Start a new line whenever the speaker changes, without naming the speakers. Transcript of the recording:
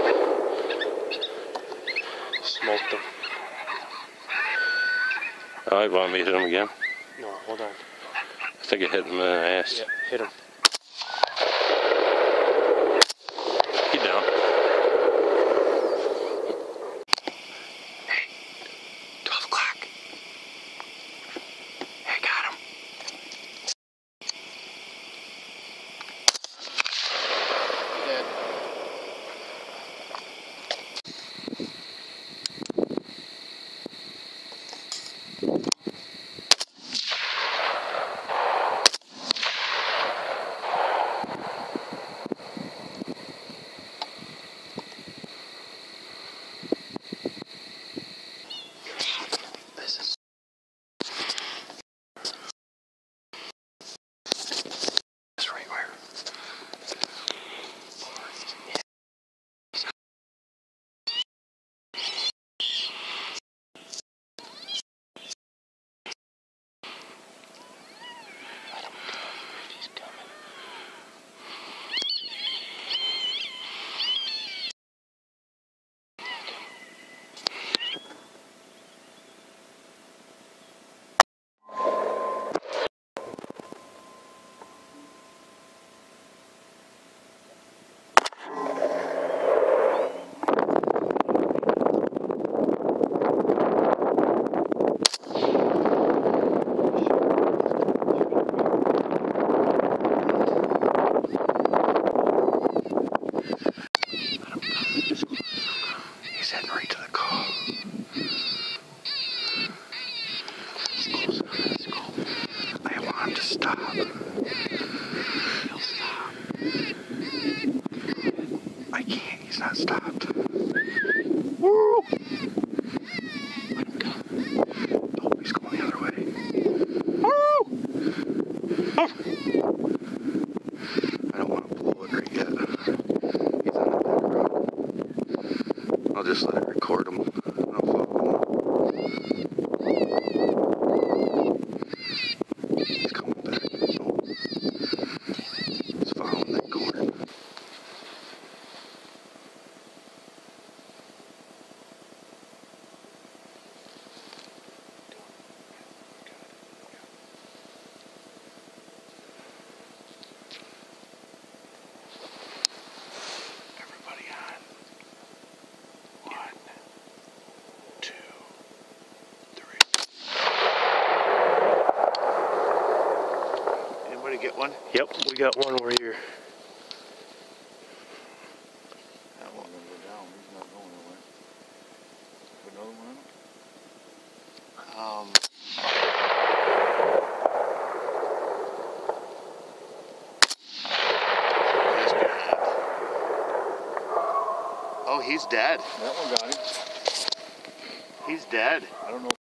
Smoked them.
Alright, want me to hit him again?
No, hold on.
I think I hit him in the ass.
Yeah, hit him.
Get down. Hey, 12 o'clock. Hey, got him.
Dead.
He's heading right to the car. Let's go. I want him to stop. He'll stop. I can't. He's not stopped. Woo! Let him go. Oh, he's going the other way. Woo! Oh. I don't want to blow it right yet. He's on the back road. I'll just let it record him. I'll follow him. He's coming back. Oh. He's following that corner. Everybody on. 1, 2, 3. Anybody get one?
Yep, we got one over here.
That one's gonna go down. He's not going nowhere. Put another one in him?
Oh, he's dead.
That one got him.
He's dead.
I don't know